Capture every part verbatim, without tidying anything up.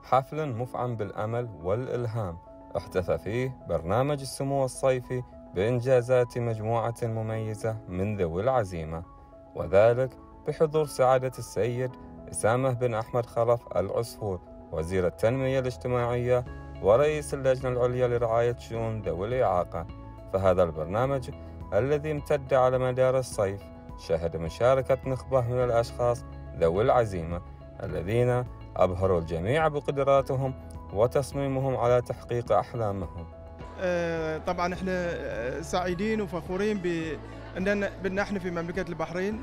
حفل مفعم بالأمل والإلهام احتفى فيه برنامج السمو الصيفي بإنجازات مجموعة مميزة من ذوي العزيمة، وذلك بحضور سعادة السيد إسامة بن أحمد خلف العصفور وزير التنمية الاجتماعية ورئيس اللجنة العليا لرعاية شؤون ذوي الإعاقة. فهذا البرنامج الذي امتد على مدار الصيف شهد مشاركة نخبة من الأشخاص ذوي العزيمة الذين أبهروا الجميع بقدراتهم وتصميمهم على تحقيق أحلامهم. طبعا احنا سعيدين وفخورين بأننا بأن احنا في مملكة البحرين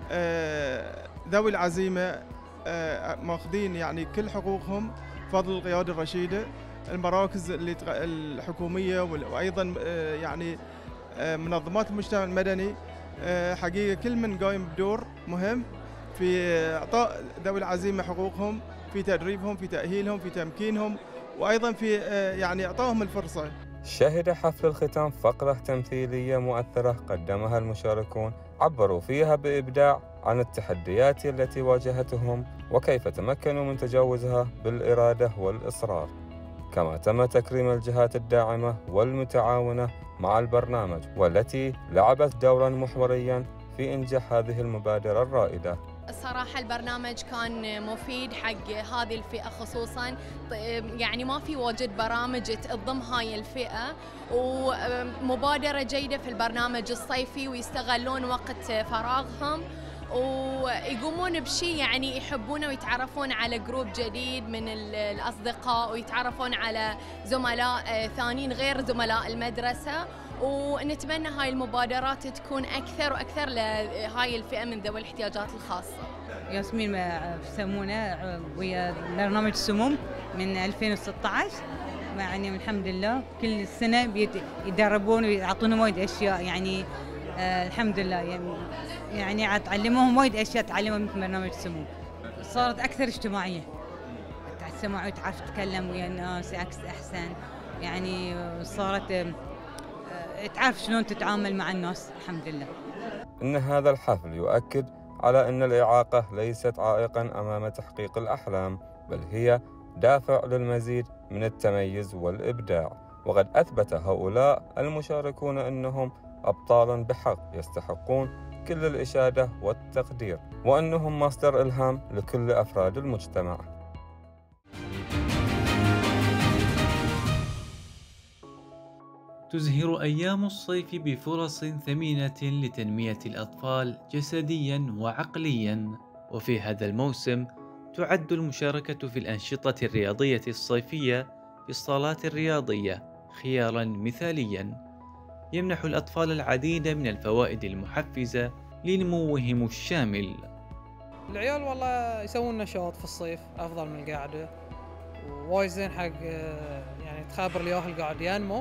ذوي العزيمة ماخذين يعني كل حقوقهم بفضل القيادة الرشيدة، المراكز الحكومية وأيضا يعني منظمات المجتمع المدني. حقيقة كل من قايم بدور مهم في إعطاء ذوي العزيمة حقوقهم، في تدريبهم، في تأهيلهم، في تمكينهم، وأيضا في يعني إعطائهم الفرصة. شهد حفل الختام فقرة تمثيلية مؤثرة قدمها المشاركون عبروا فيها بإبداع عن التحديات التي واجهتهم وكيف تمكنوا من تجاوزها بالإرادة والإصرار. كما تم تكريم الجهات الداعمة والمتعاونة مع البرنامج والتي لعبت دورا محوريا في إنجاح هذه المبادرة الرائدة. الصراحة البرنامج كان مفيد حق هذه الفئة خصوصا، يعني ما في واجد برامج تضم هاي الفئة، ومبادرة جيدة في البرنامج الصيفي ويستغلون وقت فراغهم ويقومون بشيء يعني يحبونه ويتعرفون على جروب جديد من الأصدقاء ويتعرفون على زملاء ثانيين غير زملاء المدرسة، ونتمنى هاي المبادرات تكون أكثر وأكثر لهاي الفئة من ذوي الاحتياجات الخاصة. ياسمين يسمونه ويا برنامج سموم من ألفين وستة عشر، يعني الحمد لله كل سنة يدربون ويعطونهم وايد أشياء، يعني آه الحمد لله يعني يعني تعلموهم وايد أشياء تعلمهم مثل برنامج سموم. صارت أكثر اجتماعية، تسمع وتعرف تتكلم ويا الناس عكس أحسن، يعني صارت تعرف شلون تتعامل مع الناس الحمد لله. إن هذا الحفل يؤكد على أن الإعاقة ليست عائقاً أمام تحقيق الأحلام، بل هي دافع للمزيد من التميز والإبداع. وقد أثبت هؤلاء المشاركون أنهم أبطالاً بحق يستحقون كل الإشادة والتقدير، وأنهم مصدر إلهام لكل أفراد المجتمع. تزهر أيام الصيف بفرص ثمينة لتنمية الأطفال جسدياً وعقلياً، وفي هذا الموسم تعد المشاركة في الأنشطة الرياضية الصيفية في الصالات الرياضية خياراً مثالياً يمنح الأطفال العديد من الفوائد المحفزة لنموهم الشامل. العيال والله يسوون نشاط في الصيف أفضل من القعدة، ووايد زين حق يعني تخابر الياهل قاعد ينمو،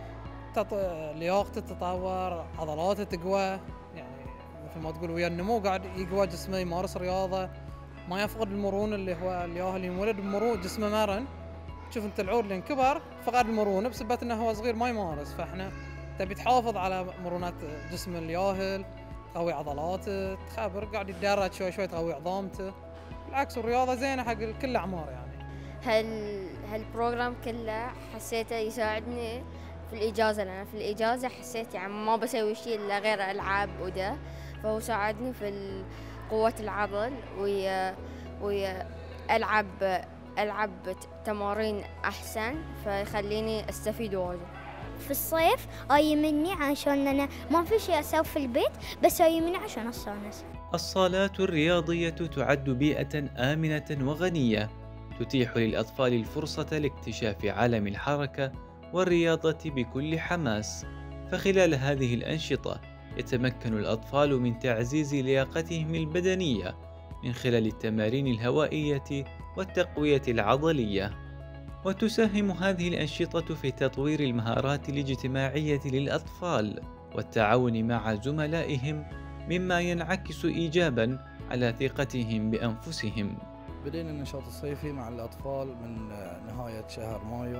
لياقته تتطور، عضلاته تقوى، يعني مثل ما تقول ويا النمو قاعد يقوى جسمه، يمارس رياضة، ما يفقد المرونة اللي هو الياهل ينولد بمرونة جسمه مرن. تشوف انت العود اللي انكبر فقد المرونة بسبب انه هو صغير ما يمارس، فاحنا تبي تحافظ على مرونة جسم الياهل، تقوي عضلاته، تخابر قاعد يتدرج شوي شوي تقوي عظامته. بالعكس الرياضة زينة حق كل الأعمار يعني. هال هالبروجرام كله حسيته يساعدني في الإجازة، لأن في الإجازة حسيت يعني ما بسوي شيء إلا غير ألعاب وده، فهو ساعدني في قوة العضل ويا ويا ألعب ألعب تمارين أحسن، فيخليني أستفيد واجد. في الصيف أي مني عشان أنا ما في شيء أسوي في البيت، بس أي مني عشان أستانس. الصالات الرياضية تعد بيئة آمنة وغنية تتيح للأطفال الفرصة لاكتشاف عالم الحركة والرياضة بكل حماس. فخلال هذه الأنشطة يتمكن الأطفال من تعزيز لياقتهم البدنية من خلال التمارين الهوائية والتقوية العضلية. وتساهم هذه الأنشطة في تطوير المهارات الاجتماعية للأطفال والتعاون مع زملائهم، مما ينعكس إيجاباً على ثقتهم بأنفسهم. بدينا النشاط الصيفي مع الأطفال من نهاية شهر مايو،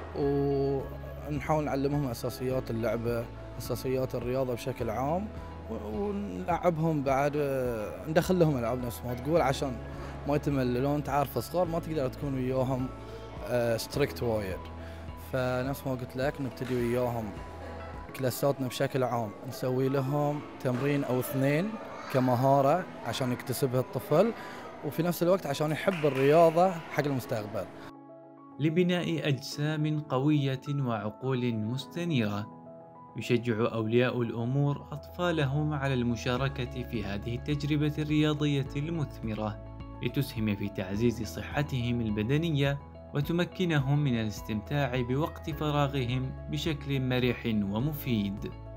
ونحاول نعلمهم أساسيات اللعبة، أساسيات الرياضة بشكل عام، ونلعبهم بعد، ندخل لهم ألعاب نفس ما تقول عشان ما يتمللون. تعرف صغار ما تقدر تكون وياهم ستريكت وايد، فنفس ما قلت لك نبتدي وياهم كلاساتنا بشكل عام نسوي لهم تمرين أو اثنين كمهارة عشان يكتسبها الطفل، وفي نفس الوقت عشان يحب الرياضة حق المستقبل، لبناء أجسام قوية وعقول مستنيرة. يشجع أولياء الأمور أطفالهم على المشاركة في هذه التجربة الرياضية المثمرة لتسهم في تعزيز صحتهم البدنية وتمكنهم من الاستمتاع بوقت فراغهم بشكل مرح ومفيد.